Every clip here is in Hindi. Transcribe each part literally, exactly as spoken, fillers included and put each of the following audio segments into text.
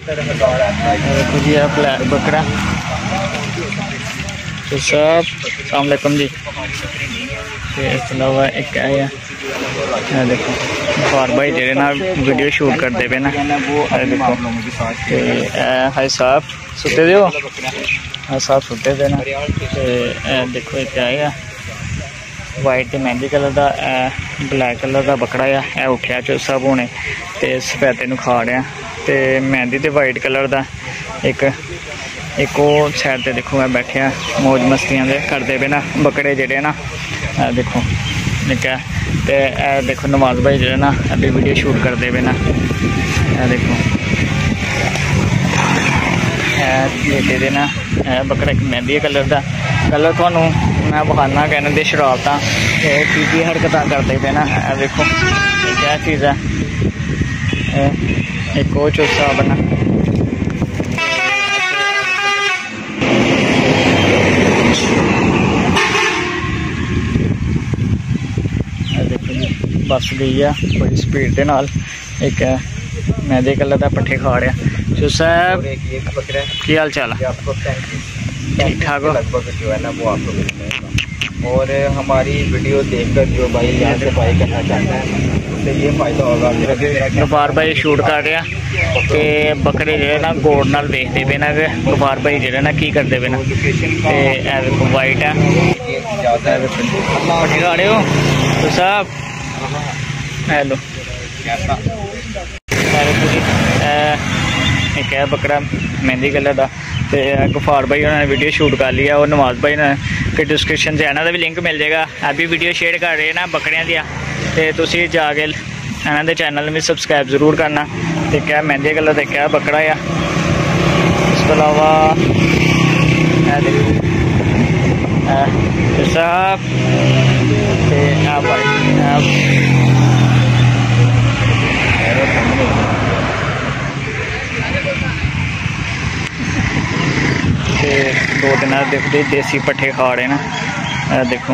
देखो जी आप ब्लैक बकरा। तो सब अस्सलाम वालेकुम जी। इस अलावा एक आया देखो गफार भाई जेडे ना वीडियो शूट करते पे ना। देखो हाई साहब सुते दे हो, हाई साहब सुते पे ना। देखो एक आया वाइट ते मेहंदी कलर का ब्लैक कलर का बकरा है उठिया चो सब होने तो सफेदे नूं खा रहा तो मेहंदी ते वाइट कलर का एक एक वो साइड ते देखो मैं बैठे मौज मस्तियां दे करते पे ना बकरे जेडे ना। देखो निक्का ते देखो नवाज भाई जेडे ना अभी वीडियो शूट करते पे ना। देखो लेटे दे ना बकरा एक मेहंदी कलर का कलर थानू मैं बखाना कहने दे शरारत की की हरकत करते पे ना। देखो क्या चीज़ है एक वो चूसा बना। देखो जी बस गई है बड़ी स्पीड के नाल एक मेहंदी कलर का पट्ठे खा रहा। चूसा की हाल चाल है? ठीक ठाक हो? लगभग जो है ना वो आपको मिल जाएगा। और हमारी वीडियो देखकर जो भाई यहाँ से बाई करना चाहता है उससे ये फ़ायदा होगा। गफार भाई शूट कर रहा कि बकरे जो ना गौर नाल देखते पे ना कि गफार भाई जो ना की करते पे ना। तो वाइट है पट्ठे खा रहे हो तो साहब हेलो एक है बकरा मेहंदी कलर का तो गफार भाई उन्होंने वीडियो शूट कर लिया और नवाज भाई ने फिर डिस्क्रिप्शन से इन्हों का भी लिंक मिल जाएगा। अभी वीडियो शेयर कर रहे हैं ना बकरियां दिया तो तुसी जाके इन्हों के चैनल में सबसक्राइब जरूर करना। तो क्या मेहंदी कलर का क्या बकरा आ। इसके अलावा साहब दो दिन देखते देसी पट्ठे खा रहे ना। देखो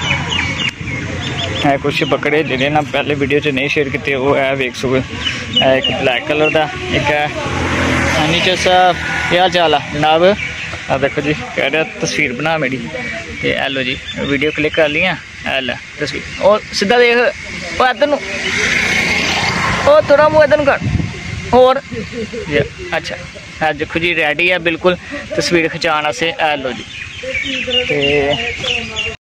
है कुछ बकरे जेडे ना पहले वीडियो च नहीं शेयर किए वो है वेख सको। एक ब्लैक कलर का एक है हनी चसा। क्या हाल चाल है जनाब? आ देखो जी कह रहा तस्वीर बना मेरी तो हेलो जी वीडियो क्लिक कर लिया हेल तस्वीर और सीधा देख इधर ओ थोड़ा मुँह इधर कर और अच्छा है। देखो जी रेडी है बिल्कुल तस्वीर खिंचाने से हेलो जी।